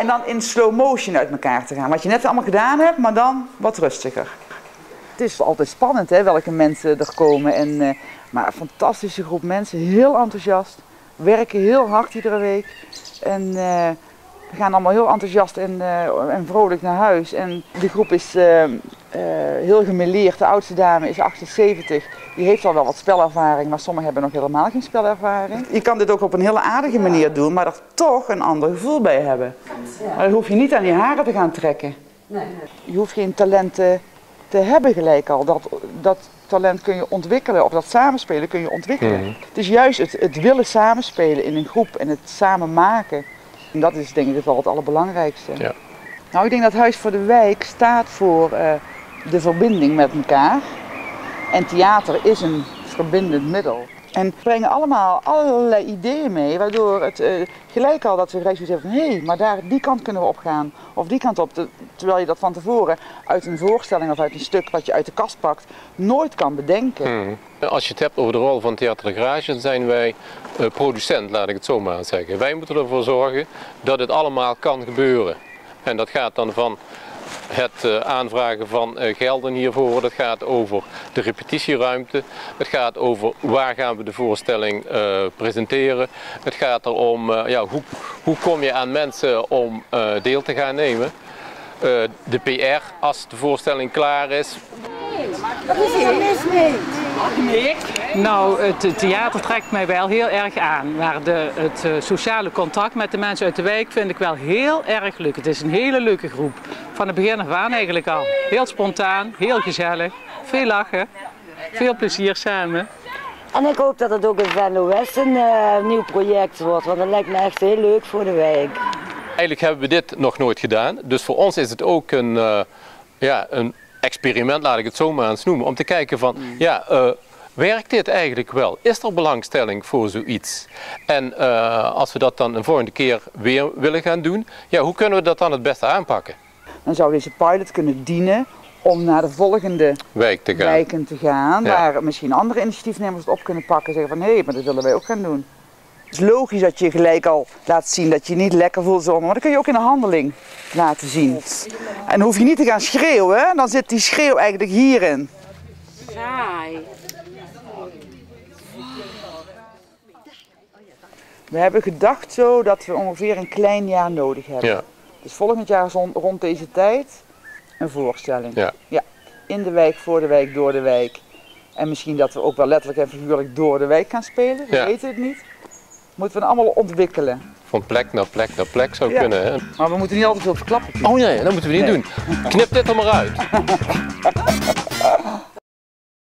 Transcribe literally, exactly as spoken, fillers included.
dan in slow motion uit elkaar te gaan. Wat je net allemaal gedaan hebt, maar dan wat rustiger. Het is altijd spannend hè, welke mensen er komen. En, uh, maar een fantastische groep mensen, heel enthousiast. Werken heel hard iedere week. En uh, we gaan allemaal heel enthousiast en, uh, en vrolijk naar huis. En de groep is uh, uh, heel gemêleerd. De oudste dame is achtenzeventig. Die heeft al wel wat spelervaring, maar sommigen hebben nog helemaal geen spelervaring. Je kan dit ook op een hele aardige manier doen, maar er toch een ander gevoel bij hebben. Maar dan hoef je niet aan je haren te gaan trekken. Je hoeft geen talenten te hebben gelijk al. Dat, dat talent kun je ontwikkelen, of dat samenspelen kun je ontwikkelen. Mm. Het is juist het, het willen samenspelen in een groep en het samen maken. En dat is denk ik wel het allerbelangrijkste. Ja. Nou, ik denk dat Huis voor de Wijk staat voor uh, de verbinding met elkaar. En theater is een verbindend middel. En we brengen allemaal allerlei ideeën mee, waardoor het uh, gelijk al dat we gelijk zoiets hebben van hé, hey, maar daar, die kant kunnen we op gaan. Of die kant op, te, terwijl je dat van tevoren uit een voorstelling of uit een stuk wat je uit de kast pakt, nooit kan bedenken. Hmm. Als je het hebt over de rol van Theater de Garage, dan zijn wij uh, producent, laat ik het zo maar zeggen. Wij moeten ervoor zorgen dat het allemaal kan gebeuren. En dat gaat dan van het uh, aanvragen van uh, gelden hiervoor, dat gaat over de repetitieruimte, het gaat over waar gaan we de voorstelling uh, presenteren, het gaat erom uh, ja, hoe, hoe kom je aan mensen om uh, deel te gaan nemen, uh, de P R als de voorstelling klaar is. Wat is er mis mee? Nee. Nou, het theater trekt mij wel heel erg aan, maar de, het uh, sociale contact met de mensen uit de wijk vind ik wel heel erg leuk. Het is een hele leuke groep, van het begin af aan eigenlijk al. Heel spontaan, heel gezellig, veel lachen, veel plezier samen. En ik hoop dat het ook in Venlo West een uh, nieuw project wordt, want dat lijkt me echt heel leuk voor de wijk. Eigenlijk hebben we dit nog nooit gedaan, dus voor ons is het ook een, uh, ja, een experiment, laat ik het zo maar eens noemen, om te kijken van, ja, uh, werkt dit eigenlijk wel? Is er belangstelling voor zoiets? En uh, als we dat dan een volgende keer weer willen gaan doen, ja, hoe kunnen we dat dan het beste aanpakken? Dan zou deze pilot kunnen dienen om naar de volgende Wijk te gaan. wijken te gaan, ja. waar misschien andere initiatiefnemers het op kunnen pakken en zeggen van hé, hey, maar dat willen wij ook gaan doen. Het is logisch dat je gelijk al laat zien dat je je niet lekker voelt zonder, maar dat kun je ook in een handeling laten zien. En dan hoef je niet te gaan schreeuwen, dan zit die schreeuw eigenlijk hierin. Saai. We hebben gedacht zo dat we ongeveer een klein jaar nodig hebben. Ja. Dus volgend jaar rond deze tijd een voorstelling. Ja. Ja. In de wijk, voor de wijk, door de wijk. En misschien dat we ook wel letterlijk en figuurlijk door de wijk gaan spelen, we ja. weten het niet. Moeten we allemaal ontwikkelen. Van plek naar plek naar plek zou ja. kunnen. Hè? Maar we moeten niet altijd veel verklappen. Oh nee, dat moeten we niet nee. doen. Knip dit er maar uit.